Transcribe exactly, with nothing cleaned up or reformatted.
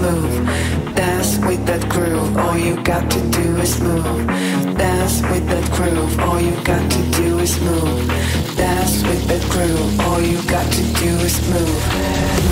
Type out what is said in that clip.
move. Dance with that groove, all you got to do is move. Dance with that groove, all you got to do is move. Dance with that groove, all you got to do is move.